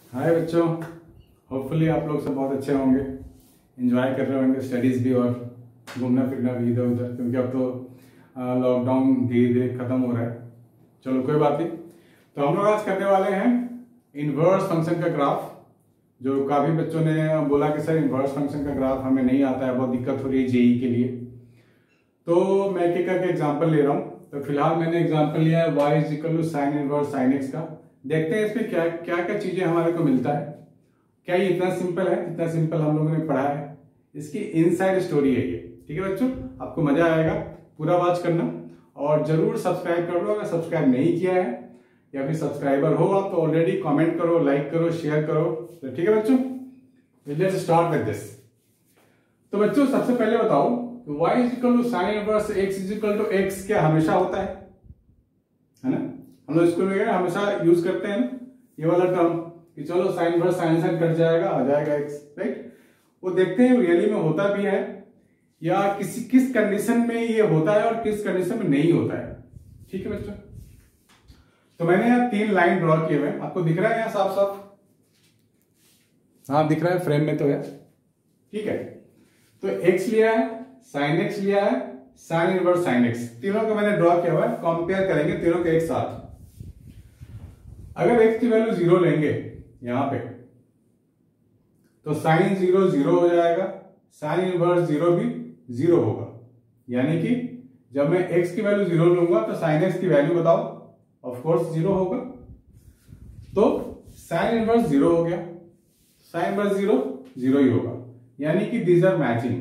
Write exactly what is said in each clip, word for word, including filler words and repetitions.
हाय बच्चों, होपफुली आप लोग सब बहुत अच्छे होंगे, एंजॉय कर रहे होंगे स्टडीज़ भी और घूमना फिरना भी इधर उधर, क्योंकि अब तो लॉकडाउन धीरे धीरे ख़त्म हो रहा है। चलो कोई बात नहीं। तो हम लोग आज करने वाले हैं इन्वर्स फंक्शन का ग्राफ। जो काफ़ी बच्चों ने बोला कि सर इन्वर्स फंक्शन का ग्राफ हमें नहीं आता है, बहुत दिक्कत हो रही है जेई के लिए। तो मैं एक एक करके एग्जाम्पल ले रहा हूँ। तो फिलहाल मैंने एग्जाम्पल लिया है y is equal to sine inverse sine x का। देखते हैं इसमें क्या क्या क्या चीजें हमारे को मिलता है। क्या ये इतना सिंपल है जितना सिंपल हम लोगों ने पढ़ा है? इसकी इनसाइड स्टोरी है ये। ठीक है बच्चों, आपको मजा आएगा, पूरा वॉच करना और जरूर सब्सक्राइब कर लो अगर सब्सक्राइब नहीं किया है, या फिर सब्सक्राइबर हो आप तो ऑलरेडी कमेंट करो, लाइक करो, शेयर करो। तो ठीक है बच्चों, लेट्स स्टार्ट विद दिस। तो बच्चों सबसे पहले बताओ y is equal to sine inverse x is equal to x क्या हमेशा होता है? है ना, हम लोग स्कूल में हमेशा यूज करते हैं ना ये वाला टर्म कि चलो sine inverse sine sine cut जाएगा, आ जाएगा x, राइट। वो देखते हैं रियली में होता भी है या किसी किस कंडीशन में ये होता है और किस कंडीशन में नहीं होता है। ठीक है बच्चों, तो मैंने यहाँ तीन लाइन ड्रॉ किए हुए हैं, आपको दिख रहा है यहाँ साफ साफ? हाँ दिख रहा है, फ्रेम में तो है। ठीक है, तो x लिया है, साइन एक्स लिया है, साइन इनवर्स साइन एक्स, तीनों को मैंने ड्रॉ किया हुआ है। कंपेयर करेंगे तीनों के एक साथ। अगर x की वैल्यू जीरो लेंगे यहां पे तो साइन जीरो जीरो हो जाएगा, साइन इनवर्स जीरो भी जीरो होगा। यानी कि जब मैं x की वैल्यू जीरो लूंगा तो साइन एक्स की वैल्यू बताओ, ऑफ कोर्स जीरो होगा। तो साइन इनवर्स जीरो हो गया, साइन इनवर्स जीरो जीरो ही होगा, यानी कि दीज आर मैचिंग।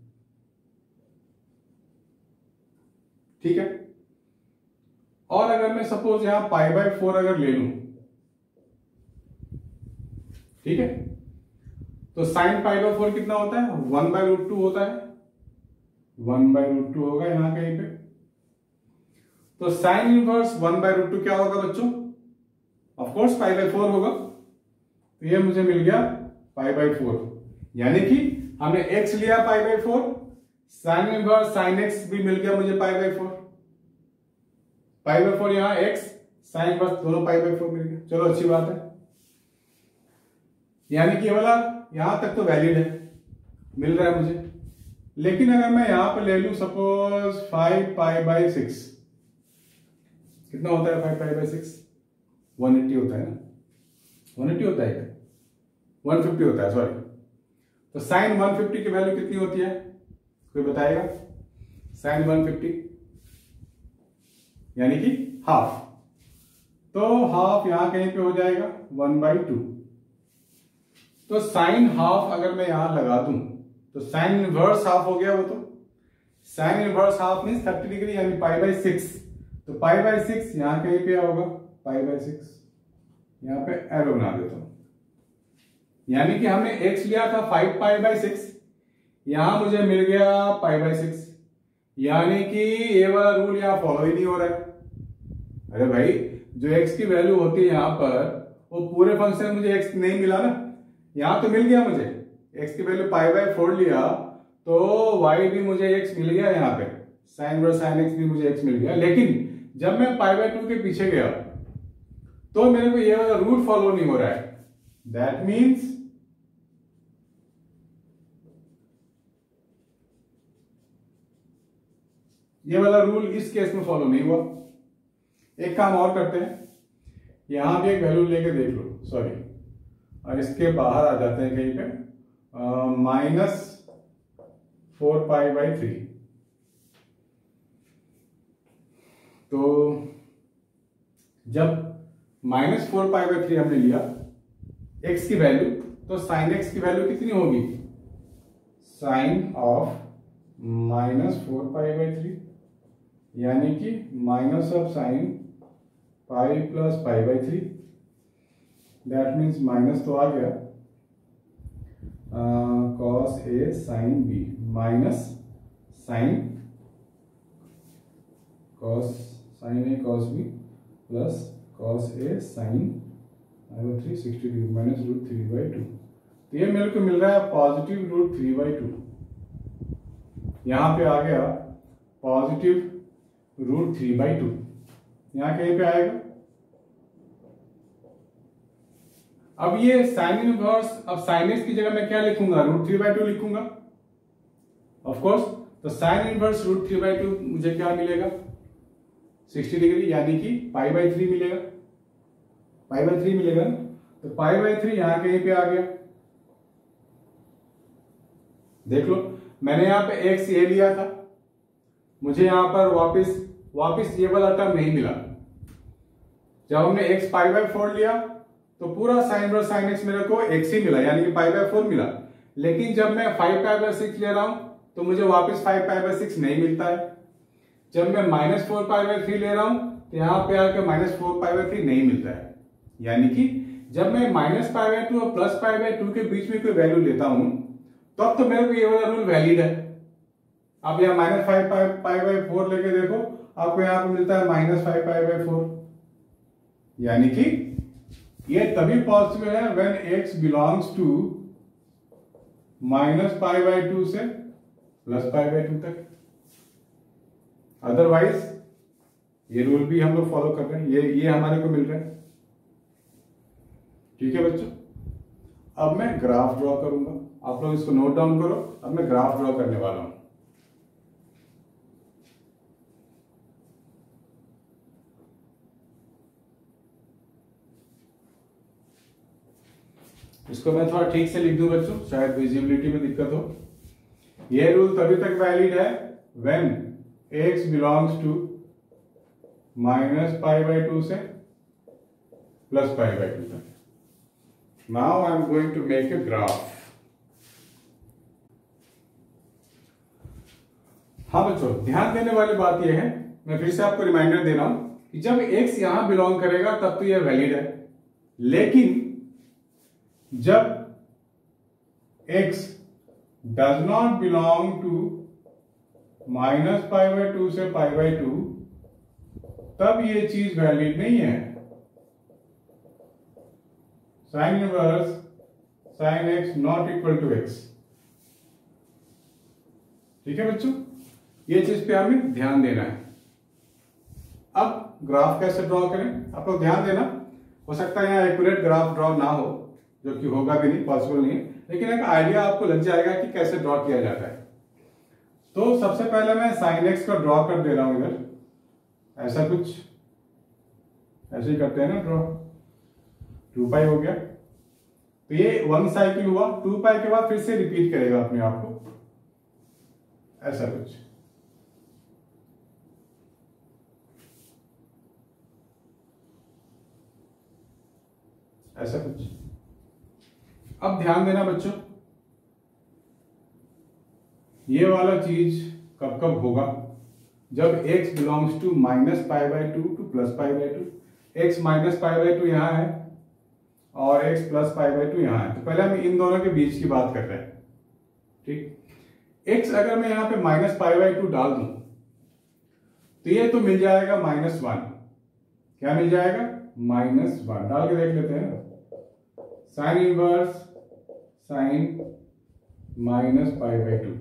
ठीक है, और अगर मैं सपोज यहां पाई बाय फोर अगर ले लूं, ठीक है, तो साइन पाई बाय फोर कितना होता है? वन बाय रूट टू होता है, वन बाय रूट टू होगा यहां कहीं पे। तो sine inverse one by root two क्या होगा बच्चों? Of course pi by four होगा। तो ये मुझे मिल गया पाई बाय फोर, यानी कि हमने एक्स लिया pi by four, sine inverse sine x भी मिल गया मुझे pi by four. Pi by four यहां एक्स, साइन इनवर्स दोनों पाई बाय फोर मिल गया। चलो अच्छी बात है, यानी कि ये वाला यहां तक तो वैलिड है, मिल रहा है मुझे। लेकिन अगर मैं यहां पर ले लूं suppose five pi by six, कितना होता है five pi by six? One eighty होता है ना, वन एट्टी होता है क्या? वन फिफ्टी होता है, सॉरी। तो साइन वन फिफ्टी की वैल्यू कितनी होती है, कोई बताएगा? साइन वन फिफ्टी यानी कि हाफ। तो हाफ यहां कहीं पे हो जाएगा वन बाई टू। तो साइन हाफ अगर मैं यहां लगा दूं तो साइन इनवर्स हाफ हो गया वो। तो sine inverse half means thirty degree, यानी पाई बाई सिक्स। तो पाई बाई सिक्स यहां कहीं पे होगा, पाई बाई सिक्स। यहां पे एरो बना देता हूं, यानी कि हमने एक्स लिया था फाइव पाई बाई सिक्स, यहां मुझे मिल गया पाई बाई सिक्स। यानी कि ये वाला रूल यहां फॉलो ही नहीं हो रहा है। अरे भाई, जो x की वैल्यू होती है यहां पर, वो पूरे फंक्शन में मुझे x नहीं मिला ना, यहां तो मिल गया मुझे x की वैल्यू पाई बाय फोर लिया तो y भी मुझे x मिल गया, यहां पे साइन इनवर्स साइन x भी मुझे x मिल गया। लेकिन जब मैं पाई बाय टू के पीछे गया तो मेरे को ये वाला रूल फॉलो नहीं हो रहा है। दैट मीन्स ये वाला रूल इस केस में फॉलो नहीं हुआ। एक काम और करते हैं, यहां भी एक वैल्यू लेके देख लो, सॉरी, और इसके बाहर आ जाते हैं कहीं पे minus four pi by three. तो जब minus four pi by three हमने लिया एक्स की वैल्यू, तो साइन एक्स की वैल्यू कितनी होगी? Sine of minus four pi by three, यानी कि minus of sine pi plus pi by three. That means minus तो आ गया, cos A sine B, minus sine cos sine A cos B plus cos A sine pi by three sixty degree minus root three by two. तो ये मेरे को मिल रहा है positive root three by two. यहां पे आ गया positive root three by two, यहां कहीं पे आएगा। अब ये साइन इनवर्स, अब साइन एक्स की जगह मैं क्या लिखूंगा, रूट थ्री बाई टू लिखूंगा ऑफ कोर्स। तो sine inverse root three by two मुझे क्या मिलेगा, सिक्सटी डिग्री, यानी कि पाई बाई थ्री मिलेगा, पाई बाई थ्री मिलेगा ना। तो पाई बाई थ्री यहां कहीं पे आ गया, देख लो मैंने यहां पे एक्स ये लिया था, मुझे यहां पर वापस वापस ये वाला टर्म नहीं मिला। जब हमने एक्स पाई बाई फोर लिया तो पूरा साइन इनवर्स साइन एक्स मेरे को एक्स ही मिला, यानी कि पाई बाई फोर मिला। लेकिन जब मैं फाइव पाई बाई सिक्स ले रहा हूं तो मुझे वापस फाइव पाई बाई सिक्स नहीं मिलता है। जब मैं minus four pi by three ले रहा हूं तो यहां पे आकर minus four pi by three नहीं मिलता है। यानी कि जब मैं माइनस पाई बाई टू और प्लस पाई बाई टू के बीच में कोई वैल्यू लेता हूं तब तो मेरे को ये वाला रूल वैलिड है। अब यहाँ minus five pi by four लेके देखो, आपको यहाँ पे मिलता है minus five pi by four. यानी कि ये तभी पॉसिबल है when x belongs to minus pi by two से प्लस पाई बाई टू तक। अदरवाइज ये रूल भी हम लोग फॉलो कर रहे हैं, ये ये हमारे को मिल रहा है। ठीक है बच्चों, अब मैं ग्राफ ड्रॉ करूंगा, आप लोग इसको नोट डाउन करो। अब मैं ग्राफ ड्रॉ करने वाला हूं। इसको मैं थोड़ा ठीक से लिख दूं बच्चों, शायद विजिबिलिटी में दिक्कत हो। यह रूल तभी तक वैलिड है when x belongs to minus pi by two से प्लस पाई बाई टू तक। Now I am going to make a graph. हाँ बच्चों, ध्यान देने वाली बात यह है, मैं फिर से आपको रिमाइंडर दे रहा हूं कि जब x यहां बिलोंग करेगा तब तो यह वैलिड है, लेकिन जब x does not belong to minus pi by two से पाई बाई टू तब ये चीज वैलिड नहीं है। Sine inverse sine x not equal to x. ठीक है बच्चों, ये चीज पे हमें ध्यान देना है। अब ग्राफ कैसे ड्रॉ करें, आप लोग ध्यान देना। हो सकता है यहाँ एक्यूरेट ग्राफ ड्रॉ ना हो, जो कि होगा भी नहीं, पॉसिबल नहीं है, लेकिन एक आइडिया आपको लग जाएगा कि कैसे ड्रॉ किया जाता है। तो सबसे पहले मैं साइन एक्स का ड्रॉ कर दे रहा हूं इधर, ऐसा कुछ ऐसे ही करते हैं ना ड्रॉ। टू पाई हो गया, तो ये वन साइकिल हुआ। टू पाई के बाद फिर से रिपीट करेगा अपने आप को, ऐसा कुछ। ऐसा कुछ। अब ध्यान देना बच्चों, ये वाला चीज कब कब होगा, जब x belongs to minus pi by two two plus pi by two. X minus pi by two यहां है और x plus pi by two यहां है। तो पहले हम इन दोनों के बीच की बात कर रहे हैं। ठीक, x अगर मैं यहां पे माइनस पाई बाई टू डाल दूं तो ये तो मिल जाएगा माइनस वन। क्या मिल जाएगा, माइनस वन। डाल के देख लेते हैं ना, sine inverse sine minus pi by two,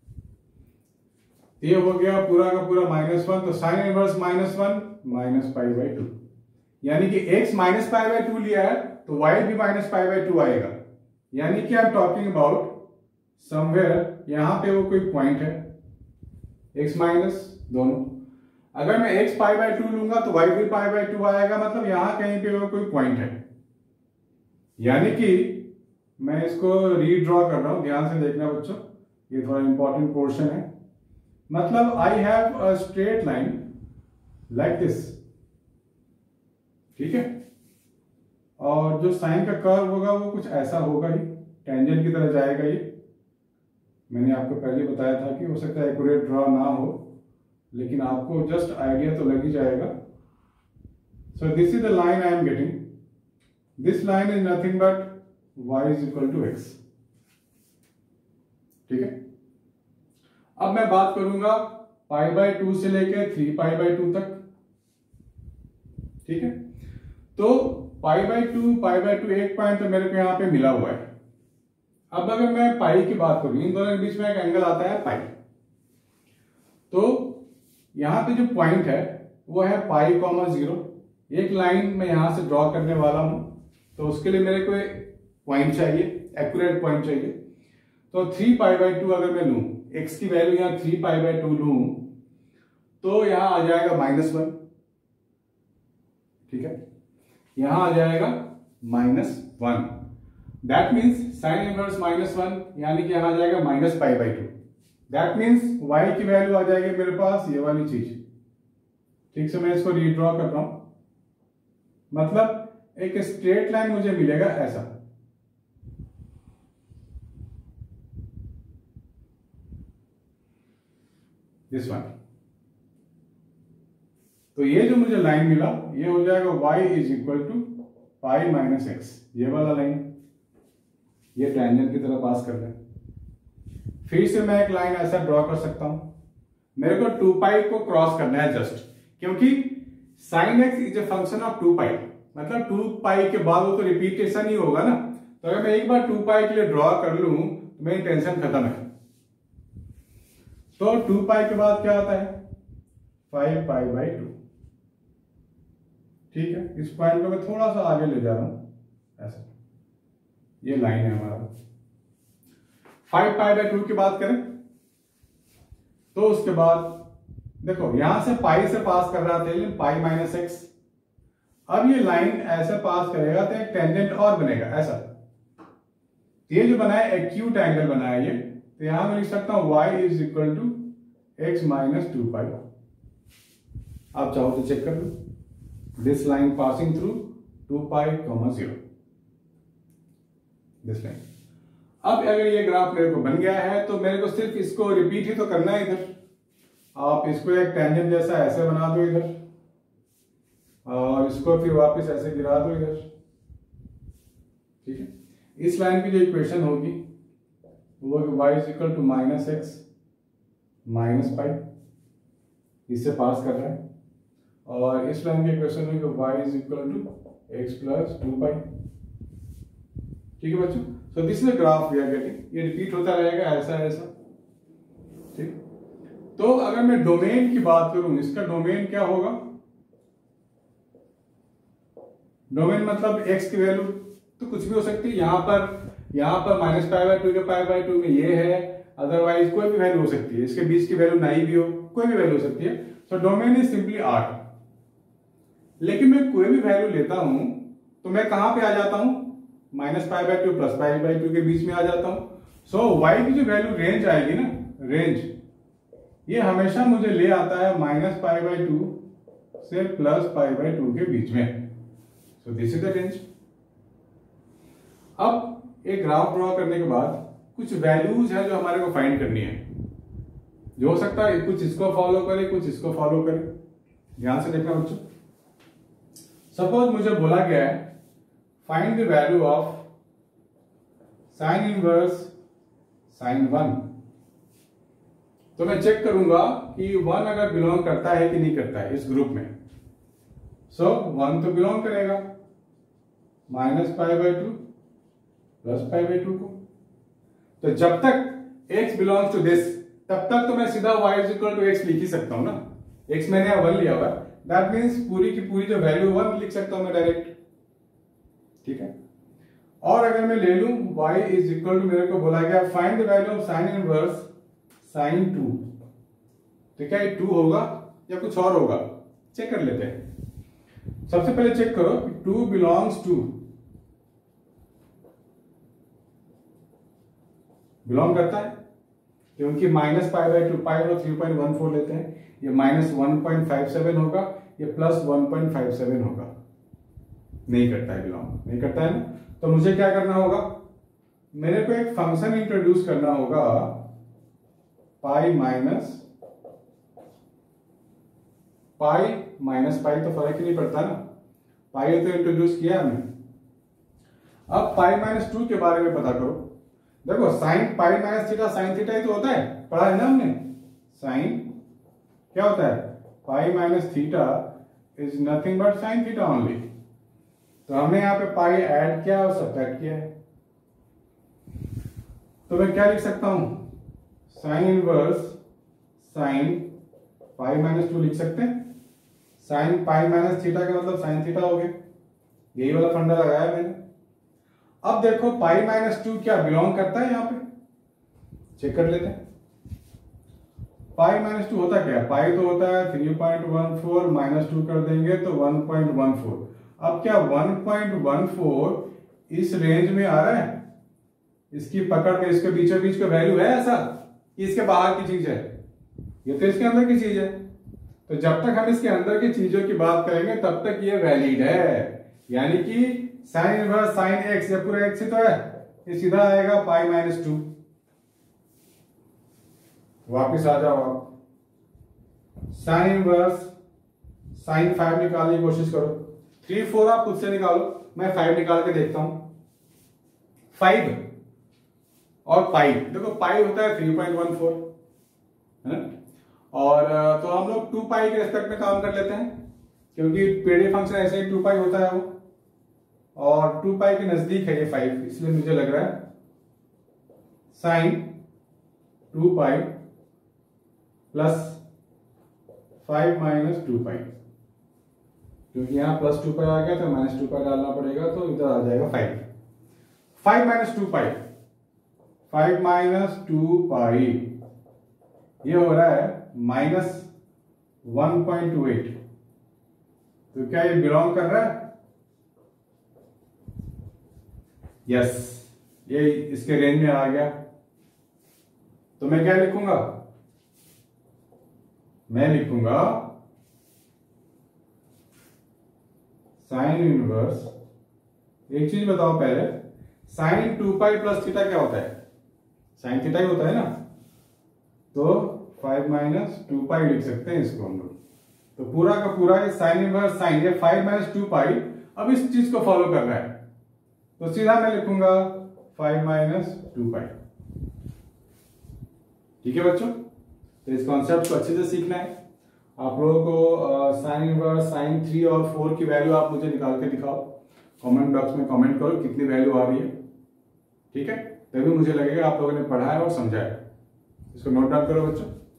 ये हो गया पूरा का पूरा माइनस वन। तो sine inverse minus one minus pi by two, यानी कि x minus pi by two लिया है तो y भी माइनस पाई बाई टू आएगा। यानी कि I am talking about somewhere, यहां पे वो कोई पॉइंट है x माइनस दोनों। अगर मैं x पाई बाई टू लूंगा तो y भी पाई बाई टू आएगा, मतलब यहां कहीं पे वो कोई पॉइंट है। यानी कि मैं इसको रीड्रॉ कर रहा हूं, ध्यान से देखना बच्चों, ये थोड़ा इंपॉर्टेंट पोर्शन है। मतलब I have a straight line like this, ठीक है, और जो साइन का कर्व होगा वो कुछ ऐसा होगा ही, टेंजेंट की तरह जाएगा ये। मैंने आपको पहले बताया था कि हो सकता है एक्यूरेट ड्रॉ ना हो, लेकिन आपको जस्ट आइडिया तो लग ही जाएगा। So this is the line I am getting, this line is nothing but y is equal to x. ठीक है, अब मैं बात करूंगा पाई बाई टू से लेके थ्री पाई बाई टू तक। ठीक है, तो pi by two pi by two एक पॉइंट तो मेरे को यहां पे मिला हुआ है। अब अगर मैं पाई की बात करूं, इन दोनों के बीच में एक एंगल आता है पाई, तो यहां पे जो पॉइंट है वो है पाई कॉमा जीरो। एक लाइन मैं यहां से ड्रॉ करने वाला हूं, तो उसके लिए मेरे को पॉइंट चाहिए, एक्यूरेट पॉइंट चाहिए। तो थ्री पाई बाई टू अगर मैं लूं, एक्स की वैल्यू यहाँ थ्री पाई बाई टू लूं तो यहां आ जाएगा माइनस वन। ठीक है, यहां आ जाएगा minus one. That means sine inverse minus one, यानी कि यहां आ जाएगा minus pi by two. That means y की वैल्यू आ जाएगी मेरे पास ये वाली चीज। ठीक से मैं इसको रीड्रॉ कर रहा हूं, मतलब एक स्ट्रेट लाइन मुझे मिलेगा ऐसा। This one. तो ये जो मुझे लाइन मिला ये हो जाएगा y is equal to pi minus x, ये वाला लाइन, ये टेंजेंट की तरह पास कर रहे हैं। फिर से मैं एक लाइन ऐसा ड्रॉ कर सकता हूं, मेरे को टू पाई को क्रॉस करना है जस्ट, क्योंकि sine x is a function of two pi, मतलब टू पाई के बाद वो तो रिपीटेशन ही होगा ना। तो अगर मैं एक बार टू पाई के लिए ड्रॉ कर लूं तो मेरी टेंशन खत्म है। तो टू पाई के बाद क्या आता है, फाइव पाई बाई टू। ठीक है, इस पॉइंट को मैं थोड़ा सा आगे ले जा रहा हूं ऐसा, ये लाइन है हमारा। फाइव पाई बाई टू की बात करें तो उसके बाद देखो यहां से पाई से पास कर रहा था लेकिन पाई माइनस एक्स। अब ये लाइन ऐसे पास करेगा तो एक टेंजेंट और बनेगा ऐसा। ये जो बना है एक्यूट एंगल बना है ये, तो यहां मैं लिख सकता हूं y is equal to x minus two pi. आप चाहो तो चेक कर लो, this line passing through two pi comma zero, this line. अब अगर ये ग्राफ मेरे को बन गया है तो मेरे को सिर्फ इसको रिपीट ही तो करना है इधर। आप इसको एक टेंजेंट जैसा ऐसे बना दो इधर, और इसको फिर वापस ऐसे गिरा दो इधर। ठीक है, इस लाइन की जो इक्वेशन होगी वो y is equal to minus x minus pi, इससे पास कर रहा है। और इस लाइन की इक्वेशन होगी y is equal to x plus two pi. ठीक है बच्चों, so this is the graph we are getting. ये रिपीट होता रहेगा ऐसा ऐसा। ठीक, तो अगर मैं डोमेन की बात करूं, इसका डोमेन क्या होगा, डोमेन मतलब x की वैल्यू तो कुछ भी हो सकती है। यहां पर यहां पर माइनस पाई बाई टू के पाई बाई टू में ये है, अदरवाइज कोई भी वैल्यू हो सकती है। इसके बीच की वैल्यू नहीं भी हो, कोई भी वैल्यू हो सकती है। So domain is simply R. लेकिन मैं कोई भी वैल्यू लेता हूं तो मैं कहां पे आ जाता हूं, minus pi by two plus pi by two के बीच में आ जाता हूं। सो so, y की जो वैल्यू रेंज आएगी ना, रेंज ये हमेशा मुझे ले आता है माइनस पाई बाई टू से प्लस पाई बाई टू के बीच में। So this is the range. अब एक ग्राफ ड्रॉ करने के बाद कुछ वैल्यूज है जो हमारे को फाइंड करनी है, जो हो सकता है कुछ इसको फॉलो करे कुछ इसको फॉलो करे। ध्यान से देखना बच्चों, सपोज मुझे बोला गया है find the value of sine inverse sine one, तो मैं चेक करूंगा कि वन अगर बिलोंग करता है कि नहीं करता है इस ग्रुप में। सो so, वन तो बिलोंग करेगा minus pi by two plus pi by two को। तो जब तक x बिलोंग्स टू दिस तब तक तो मैं सीधा y is equal to x लिख ही सकता हूं ना। x मैंने वन लिया हुआ, दैट मीन्स पूरी की पूरी जो वैल्यू वन लिख सकता हूं मैं डायरेक्ट। ठीक है, और अगर मैं ले लूं y इज इक्वल टू, मेरे को बोला गया find the value of sine inverse sine two, तो क्या ये टू होगा या कुछ और होगा, चेक कर लेते हैं। सबसे पहले चेक करो कि टू बिलोंग्स टू, बिलोंग करता है क्योंकि minus pi by two, pi और थ्री पॉइंट वन फोर लेते हैं, ये minus one point five seven होगा, ये plus one point five seven होगा। नहीं करता है, बिलोंग नहीं करता है ना। तो मुझे क्या करना होगा, मेरे को एक फंक्शन इंट्रोड्यूस करना होगा pi minus pi minus pi, तो फर्क ही नहीं पड़ता ना, पाई तो इंट्रोड्यूस किया हमने। अब पाई माइनस टू के बारे में पता करो। देखो sine pi minus theta sine theta ही तो होता है, पढ़ा है ना हमने। साइन क्या होता है, pi minus theta is nothing but sine theta only. तो हमने यहाँ पे पाई ऐड किया और सब्ट्रैक्ट किया है, तो मैं क्या लिख सकता हूं, sine inverse sine pi minus two लिख सकते हैं। साइन पाई माइनस थीटा का मतलब साइन थीटा हो गया, यही वाला फंडा लगाया मैंने। अब देखो पाई माइनस टू क्या बिलोंग करता है यहाँ पे, चेक कर लेते हैं। पाई माइनस टू होता क्या है, पाई तो होता है three point one four, minus two कर देंगे तो वन पॉइंट वन फोर। अब क्या वन पॉइंट वन फोर इस रेंज में आ रहा है, इसकी पकड़ में इसके बीचों बीच का वैल्यू है ऐसा कि इसके बाहर की चीज है, ये तो इसके अंदर की चीज है। तो जब तक हम इसके अंदर की चीजों की बात करेंगे तब तक ये वैलिड है, यानी कि साइन इनवर्स साइन एक्स, ये पूरा एक्स ही तो है, ये सीधा आएगा पाई माइनस टू। वापिस आ जाओ आप, साइन इनवर्स साइन फाइव निकालने की कोशिश करो, थ्री फोर आप खुद से निकालो, मैं फाइव निकाल के देखता हूं। फाइव और पाई, देखो पाई होता है थ्री पॉइंट वन फोर है ना, और तो हम लोग टू पाई के रेस्पेक्ट में काम कर लेते हैं क्योंकि पीरियड फंक्शन ऐसे ही टू पाई होता है वो, और टू पाई के नजदीक है ये फाइव, इसलिए मुझे लग रहा है sine two pi plus five minus two pi, क्योंकि यहां प्लस टू पाई आ गया तो माइनस टू पाई डालना पड़ेगा, तो इधर आ जाएगा five. Five minus two pi, five minus two pi ये हो रहा है minus one point two eight. तो क्या ये बिलोंग कर रहा है, यस, ये इसके रेंज में आ गया। तो मैं क्या लिखूंगा, मैं लिखूंगा साइन इनवर्स, एक चीज बताओ पहले, sine two pi plus theta क्या होता है, साइन थीटा ही होता है ना, तो फाइव माइनस टू पाई लिख सकते हैं इसको हम लोग। तो पूरा का पूरा ये साइन इनवर्स साइन, ये फाइव माइनस टू पाई अब इस चीज को फॉलो कर रहा है, तो सीधा मैं लिखूंगा फाइव माइनस टू पाई। ठीक है बच्चों, तो इस कॉन्सेप्ट को अच्छे से सीखना है। आप लोगों को साइन इनवर्स साइन थ्री और फोर की वैल्यू आप मुझे निकाल के दिखाओ, कमेंट बॉक्स में कमेंट करो कितनी वैल्यू आ रही है, ठीक है, तभी मुझे लगेगा आप लोगों ने पढ़ा है और समझा है। इसको नोट डाउन करो बच्चों।